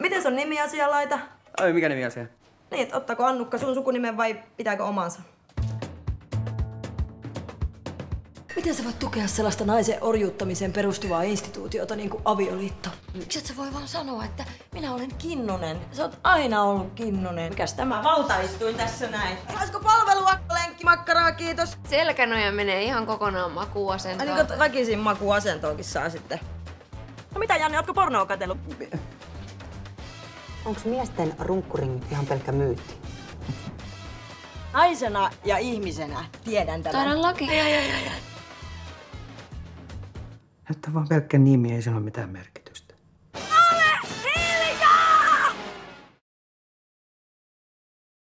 Miten sun nimiasia laita? Ai, mikä nimiasia? Niin, et ottaako Annukka sun sukunimen vai pitääkö omansa? Miten sä voit tukea sellaista naisen orjuuttamiseen perustuvaa instituutiota niin kuin avioliitto? Miksi et sä voi vaan sanoa, että minä olen Kinnunen? Sä oot aina ollut Kinnunen. Mikäs tämä valtaistuin tässä näin? Saisiko palvelua? Lenkkimakkaraa, kiitos. Selkänoja menee ihan kokonaan makuuasentoon. Niin kuin väkisin makuasentoonkin saa sitten. No mitä, Janne, ootko pornoa katsellut? Onks miesten runkkuringit ihan pelkkä myytti? Naisena ja ihmisenä tiedän tämän. Taidan laki. Että vaan pelkkä nimi, ei sillä ole mitään merkitystä.